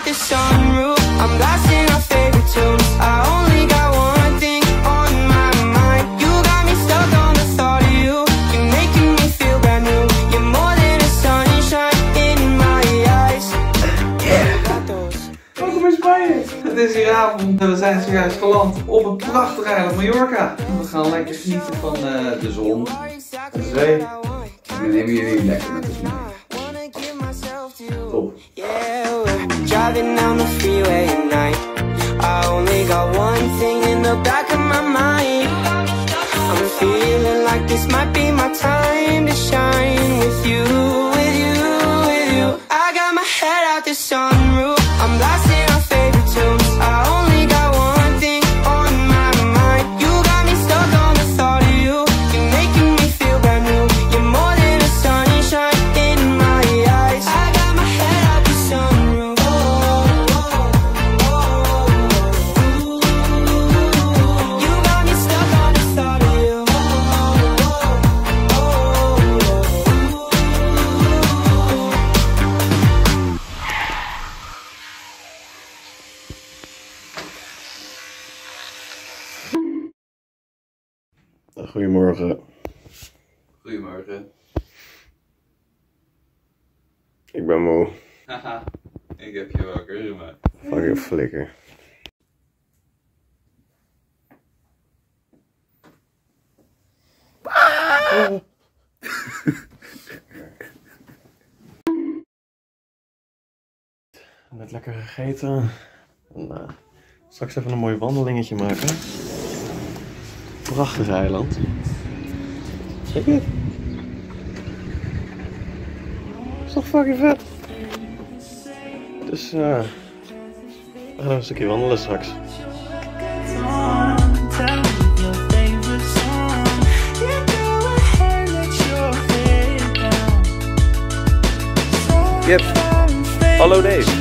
the sunroof. I'm blasting our favorite tunes. I only got one thing on my mind. You got me stuck on the thought of you. You're making me feel brand new. You're more than a sunshine in my eyes. Welkom in Spanje. Het is hier avond en we zijn zojuist geland op een prachtig eiland Mallorca. We gaan lekker genieten van de zon, de zee. En we nemen jullie lekker met ons mee. Top. Driving down the freeway at night. I only got one thing in the back of my mind. I'm feeling like this might be my time to shine with you, with you, with you. I got my head out the sunroof. I'm blasting our favorite tunes. I only got one thing on my mind. You got me stuck on the thought of you. You're making me feel brand new. You're more than a sunshine in my eyes. I got my head out the sunroof. You got me stuck on the thought of you. Goedemorgen. Goedemorgen. Ik ben moe. Haha, ik heb je wakker gemaakt. Fucking flikker. Net lekker gegeten. En, straks even een mooi wandelingetje maken. Prachtig eiland. Kijk dit. Is toch fucking vet? Dus we gaan een stukje wandelen straks. Yep. Hallo Dave.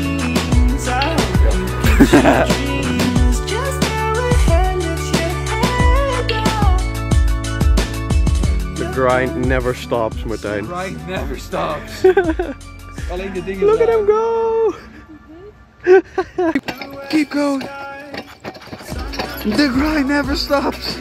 The grind never stops, Martijn. The grind never stops. Alleen de dingen. Look at him go! Keep going. The grind never stops.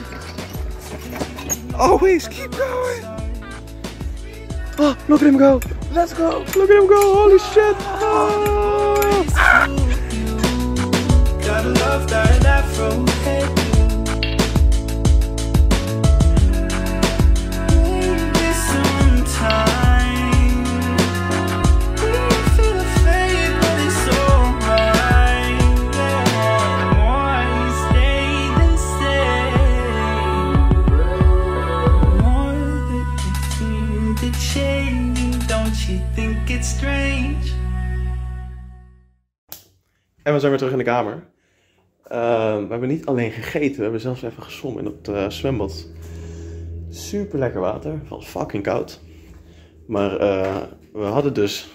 Always keep going. Oh, look at him go! Let's go. Look at him go! Holy shit! Oh. Gotta love that afro. En we zijn weer terug in de kamer. We hebben niet alleen gegeten, we hebben zelfs even gezwommen in het zwembad. Super lekker water, het was fucking koud. Maar we hadden dus...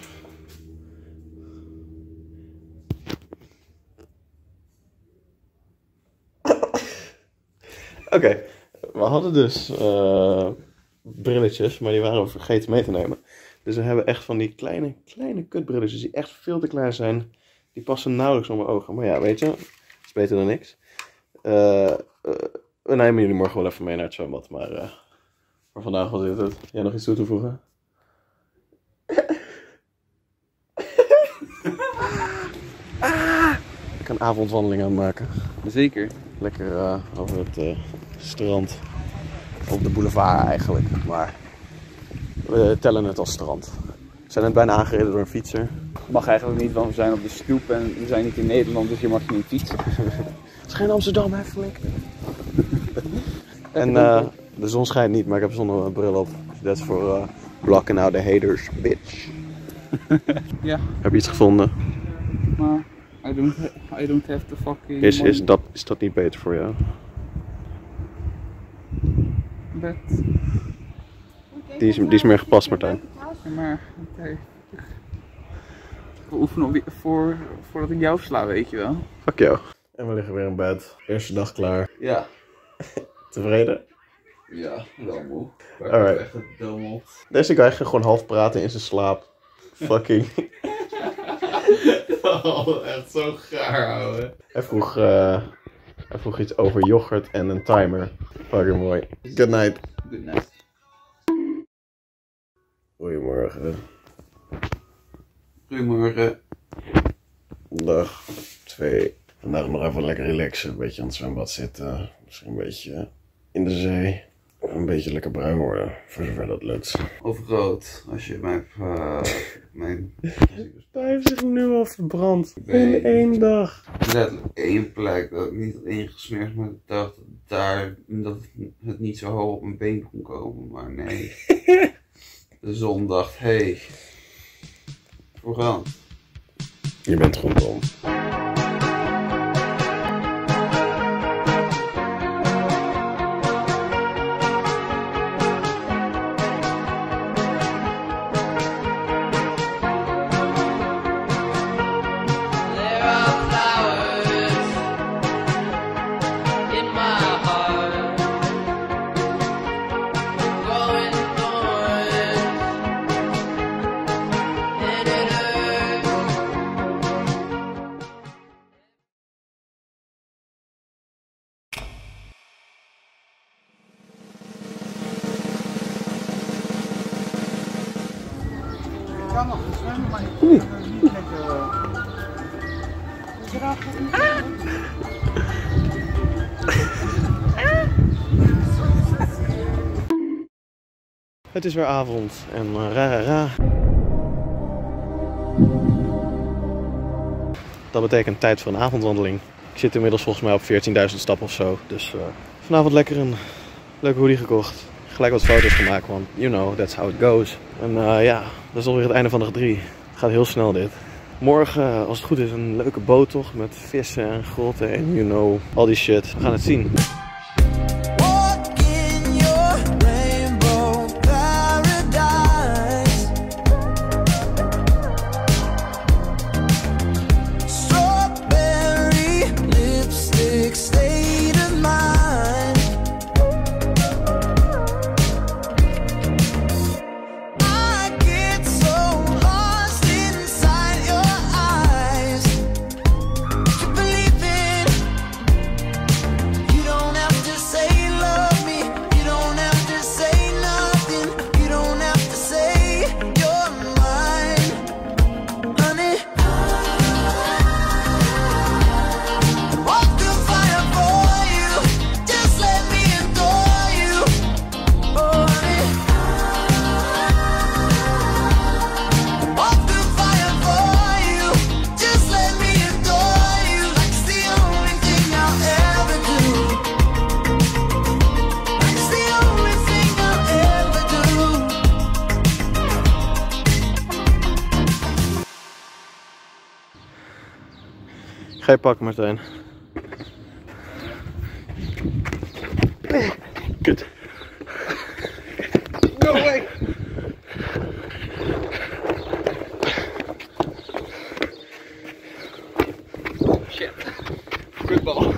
Oké, we hadden dus brilletjes, maar die waren we vergeten mee te nemen. Dus we hebben echt van die kleine kutbrilletjes die echt veel te klein zijn. Die passen nauwelijks op mijn ogen. Maar ja, weet je, dat is beter dan niks. We nemen jullie morgen wel even mee naar het zwembad. Maar voor vandaag was dit het. Jij nog iets toe te voegen? Ik kan avondwandeling aan maken. Zeker. Lekker over het strand. Op de boulevard eigenlijk. Maar we tellen het als strand. We zijn net bijna aangereden door een fietser. Mag eigenlijk niet, want we zijn op de stoep en we zijn niet in Nederland, dus je mag niet fietsen. Het is geen Amsterdam, hè, flink. En de zon schijnt niet, maar ik heb zonnebril op. Dat is voor blocking out the haters, bitch. Ja. Heb je iets gevonden? Maar I don't have the fucking... Is dat niet beter voor jou? Bed. Die is meer gepast, Martijn. Ja, maar oké. We oefenen voordat ik jou sla, weet je wel. Fuck jou. En we liggen weer in bed. Eerste dag klaar. Ja. Tevreden? Ja, wel moe. Alright. Echt Deze guy ging gewoon half praten in zijn slaap. Fucking. Oh, echt zo gaar, ouwe. Hij vroeg iets over yoghurt en een timer. Fucking mooi. Good night. Good night. Goedemorgen. Goedemorgen. Dag 2. Vandaag nog even lekker relaxen. Een beetje aan het zwembad zitten. Misschien een beetje in de zee. Een beetje lekker bruin worden. Voor zover dat lukt. Of rood. Als je mijn... Hij heeft zich nu al verbrand. In 1 dag. Letterlijk 1 plek dat ik niet had ingesmeerd. Maar ik dacht dat het niet zo hoog op mijn been kon komen. Maar nee. De zon dacht, hey. Voorgaan. Je bent gewoon dom. Ik kan nog zwemmen, maar ik kan er niet lekker... Het is weer avond en ra. Dat betekent tijd voor een avondwandeling. Ik zit inmiddels volgens mij op 14.000 stappen of zo. Dus vanavond lekker een leuke hoodie gekocht. Gelijk wat foto's gemaakt, want you know, that's how it goes. En ja, dat is alweer het einde van dag 3. Het gaat heel snel dit. Morgen, als het goed is, een leuke boottocht met vissen en grotten en you know, al die shit. We gaan het zien. Ga je pakken, Martijn. Kut. No way! Shit. Good ball.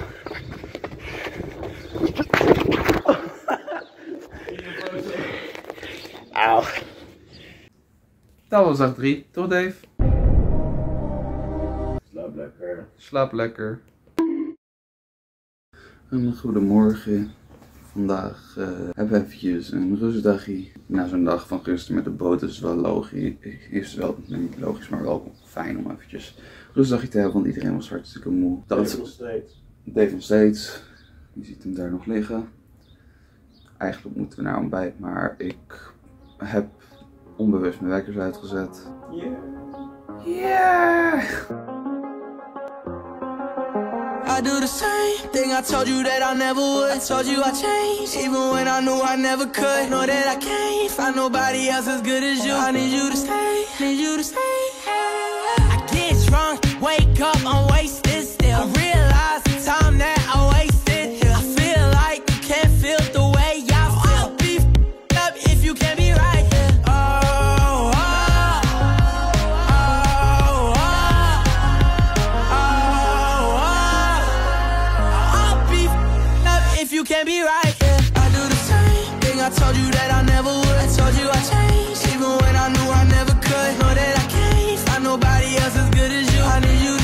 Auw. Dat was dag 3, toch Dave? Slaap lekker. Slaap lekker. Goedemorgen. Vandaag hebben we eventjes een rustdagje. Na zo'n dag van rusten met de boot is het wel logisch. Is wel niet logisch, maar wel fijn om eventjes een rustdagje te hebben, want iedereen was hartstikke moe. Dave nog steeds. Dave nog steeds. Je ziet hem daar nog liggen. Eigenlijk moeten we naar ontbijt, maar ik heb onbewust mijn wekkers uitgezet. Yeah! I do the same thing I told you that I never would. I told you I changed, even when I knew I never could. Know that I can't find nobody else as good as you. I need you to stay, need you to stay. I get drunk, wake up, I'm wasted still. I realize the time that I wasted here. I feel like you can't feel the way I feel. I'll be up if you can't be right here. You can't be right, yeah. I do the same thing I told you that I never would. I told you I changed, even when I knew I never could. Know that I can't find nobody else as good as you. I need you to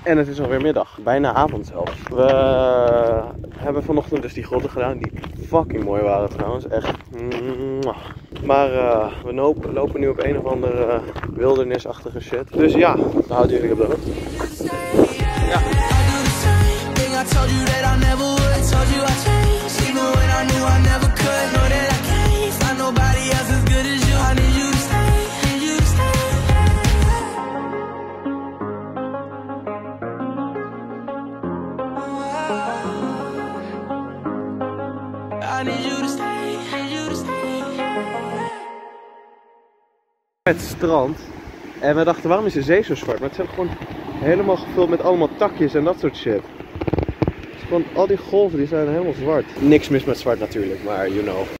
En het is alweer middag, bijna avond zelfs. We hebben vanochtend dus die grotten gedaan, die fucking mooi waren trouwens, echt. Maar we lopen nu op een of andere wildernisachtige shit. Dus ja, dan houden jullie op de hoogte. Ja. I told you that I never would. Told you I changed, even when I knew I never could. Know that I can't find nobody else as good as you. I need you to stay, need you to stay. I need you to stay, need you to stay. Het strand. En we dachten, waarom is de zee zo zwart? Maar het zijn gewoon helemaal gevuld met allemaal takjes en dat soort shit. Want al die golven die zijn helemaal zwart. Niks mis met zwart natuurlijk, maar you know.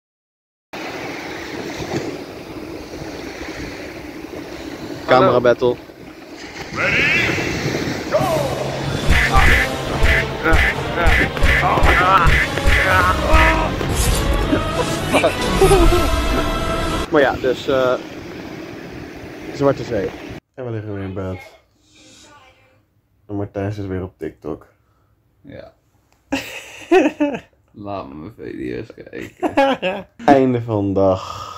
Camera battle. Ready? Go! Maar ja, dus Zwarte Zee. En we liggen weer in bed. En Martijn zit weer op TikTok. Ja. Laat me mijn video's kijken. Einde van dag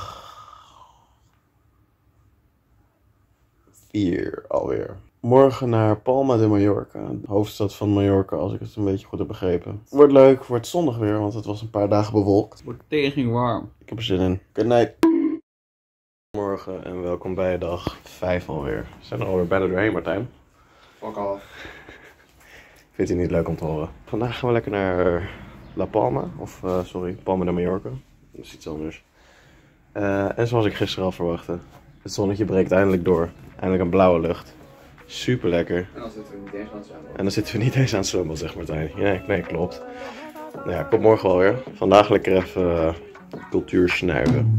4 alweer. Morgen naar Palma de Mallorca, de hoofdstad van Mallorca, als ik het een beetje goed heb begrepen. Wordt leuk, wordt zonnig weer, want het was een paar dagen bewolkt. Het wordt tegen warm. Ik heb er zin in. Good night. Morgen en welkom bij dag 5 alweer. We zijn er alweer bijna doorheen, Martijn. Fuck off. Vindt hij niet leuk om te horen. Vandaag gaan we lekker naar La Palma, of sorry, Palma de Mallorca. Dat is iets anders. En zoals ik gisteren al verwachtte, het zonnetje breekt eindelijk door. Eindelijk een blauwe lucht. Super lekker. En dan zitten we niet eens aan het zwembad. En dan zitten we niet eens aan het zwembad, zegt Martijn. Ja, nee, klopt. Nou ja, komt morgen wel weer. Vandaag lekker even cultuur snuiven.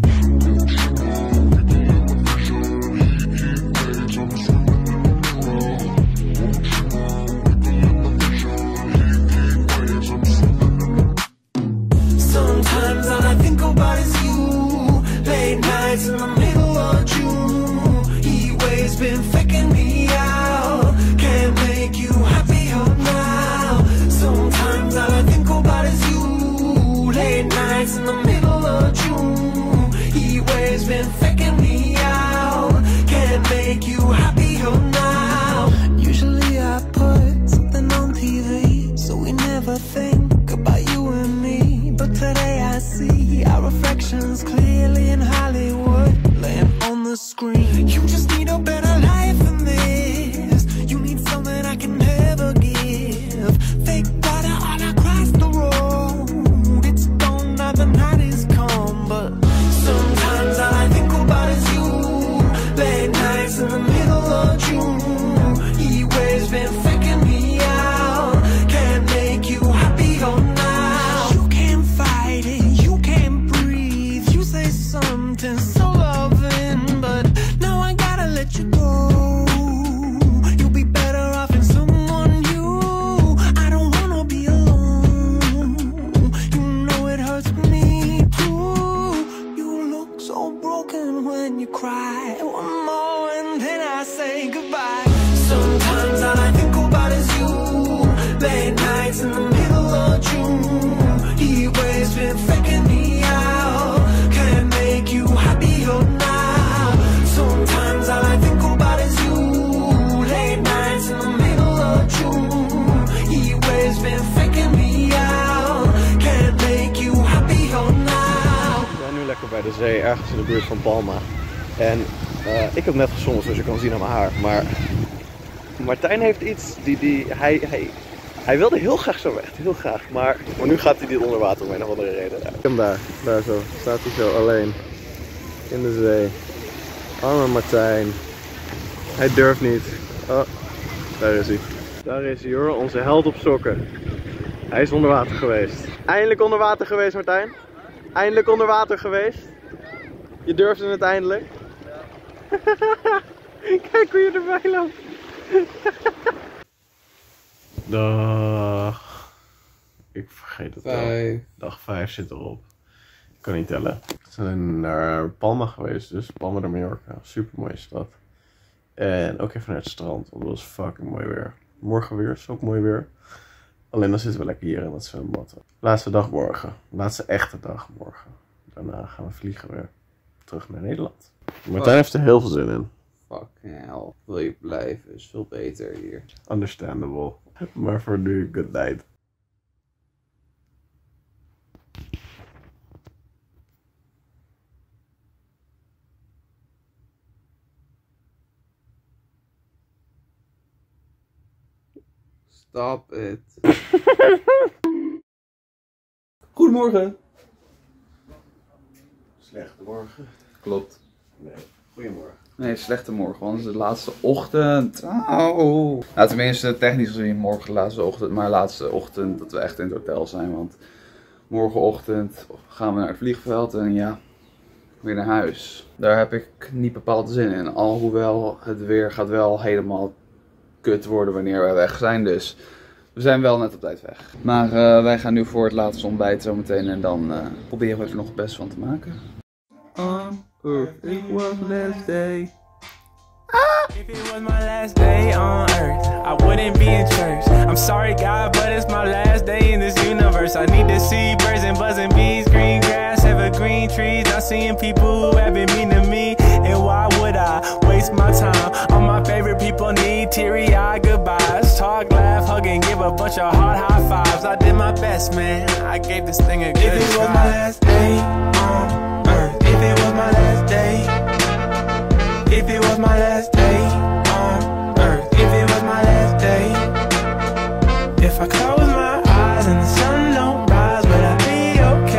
Sometimes all I think about is you. Late nights in the middle of June. Heat waves been faking me out. Can't make you happier now. Sometimes all I think about is you. Late nights in the middle of June. Heat waves been faking me out. Can't make you happier now. Usually I put something on TV, so we never think about you and me. But today I see our reflections clearly in Hollywood, laying on the screen. You just need a better life than this. You need something I can never give. Fake water all across the road. It's gone now, the night is come. But sometimes all I think about is you. Late nights in the middle of June. Heat waves been faking me out. Can't make you happier now. You can't fight it, you can't breathe. You say something so loving, but now I gotta let you go. You'll be better off in someone new. I don't wanna be alone. You know it hurts me too. You look so broken when you cry. One more and then I say goodbye. Sometimes all I think about is you. Late nights in the middle of June. Heat waves been faking me out. Can't make you happier now. Sometimes all I think about is you. Late nights in the middle of June. Heat waves been faking me out. Can't make you happier now. We zijn nu lekker bij de zee, ergens in de buurt van Palma. En ik heb net gezongen, zoals je kan zien aan mijn haar. Maar Martijn heeft iets, hij wilde heel graag zo, echt heel graag. Maar nu gaat hij niet onder water om een of andere reden. Ja. Hem daar zo, staat hij zo alleen in de zee. Arme Martijn. Hij durft niet. Oh, daar is hij. Daar is hij hoor, onze held op sokken. Hij is onder water geweest. Eindelijk onder water geweest, Martijn. Eindelijk onder water geweest. Je durfde het eindelijk. Kijk hoe je erbij loopt. Dag. Ik vergeet het al. Dag 5 zit erop. Ik kan niet tellen. We zijn naar Palma geweest dus. Palma de Mallorca. Super mooie stad. En ook even naar het strand. Want het was fucking mooi weer. Morgen weer, is ook mooi weer. Alleen dan zitten we lekker hier in dat zwembad. Laatste dag morgen. Laatste echte dag morgen. Daarna gaan we vliegen weer terug naar Nederland. Martijn heeft er heel veel zin in. Fucking hell. Wil je blijven? Is veel beter hier. Understandable. Maar voor nu, good night. Stop it. Goedemorgen. Slechte morgen. Klopt. Nee, goedemorgen. Nee, slechte morgen, want het is de laatste ochtend. Oh. Nou, tenminste, technisch gezien morgen de laatste ochtend, maar laatste ochtend dat we echt in het hotel zijn. Want morgenochtend gaan we naar het vliegveld en ja, weer naar huis. Daar heb ik niet bepaald zin in. Alhoewel het weer gaat wel helemaal kut worden wanneer wij weg zijn. Dus we zijn wel net op tijd weg. Maar wij gaan nu voor het laatste ontbijt zometeen en dan proberen we er nog het best van te maken. It was last day. If it was my last day on earth, I wouldn't be in church. I'm sorry, God, but it's my last day in this universe. I need to see birds and buzzing bees, green grass, evergreen trees. Not seeing people who have been mean to me. And why would I waste my time? All my favorite people need teary-eyed goodbyes. Talk, laugh, hug, and give a bunch of hard high fives. I did my best, man. I gave this thing a good shot. If it was my last day on earth, if it was my last day. If it was my last day on earth, if it was my last day. If I close my eyes and the sun don't rise, would I be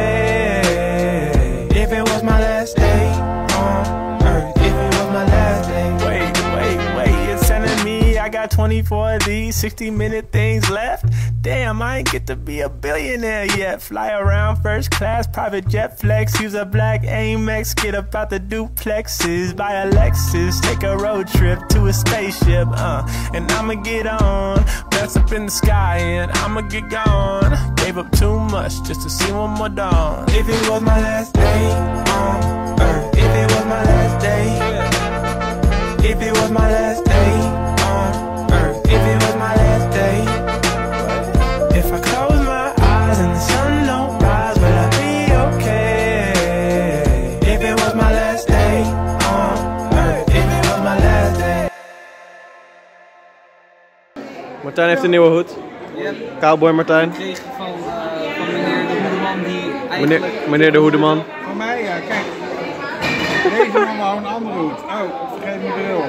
okay? If it was my last day on earth, if it was my last day. Wait, you're telling me I got 24 of these 60-minute things left? Damn, I ain't get to be a billionaire yet. Fly around first class, private jet flex. Use a black Amex, get up out the duplexes. Buy a Lexus, take a road trip to a spaceship. And I'ma get on, bounce up in the sky and I'ma get gone. Gave up too much just to see one more dawn. If it was my last day on earth, if it was my last day. If it was my last day on earth, if it was my last day. If I close my eyes and the sun don't rise, will I be okay? If it was my last day on earth, if it was my last day. Martijn heeft een nieuwe hoed. Yep. Cowboy Martijn. Ik kreeg van meneer de Hoedeman die eigenlijk... Meneer de Hoedeman. Voor mij, ja, kijk. Deze man wou een andere hoed. Oh, ik vergeet mijn bril.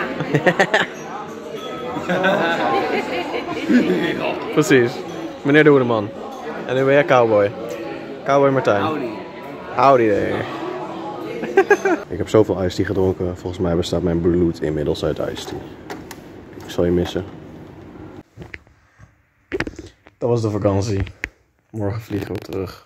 Precies. Meneer de Hoedeman. En nu ben jij cowboy. Cowboy Martijn. Howdy there. Ik heb zoveel iced tea gedronken. Volgens mij bestaat mijn bloed inmiddels uit iced tea. Ik zal je missen. Dat was de vakantie. Morgen vliegen we terug.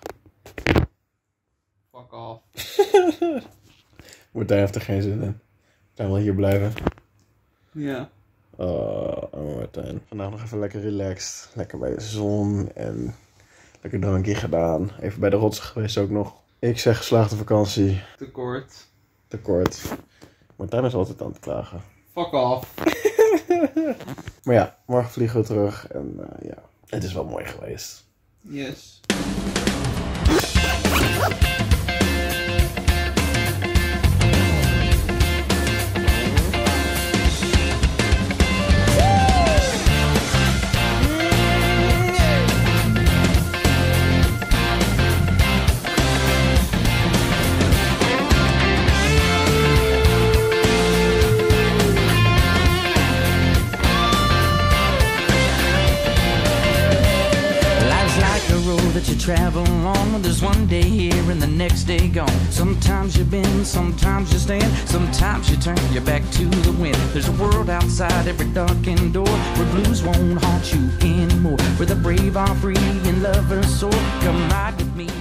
Fuck off. Martijn heeft er geen zin in. Martijn wil hier blijven. Ja. Oh Martijn. Vandaag nog even lekker relaxed. Lekker bij de zon en lekker drankje gedaan. Even bij de rotsen geweest ook nog. Ik zeg geslaagde vakantie. Te kort. Martijn is altijd aan het klagen. Fuck off. Maar ja, morgen vliegen we terug en ja, het is wel mooi geweest. Yes. That you travel on, there's one day here and the next day gone. Sometimes you bend, sometimes you stand, sometimes you turn your back to the wind. There's a world outside every darkened door where blues won't haunt you anymore, where the brave are free and lovers soar. Come ride with me.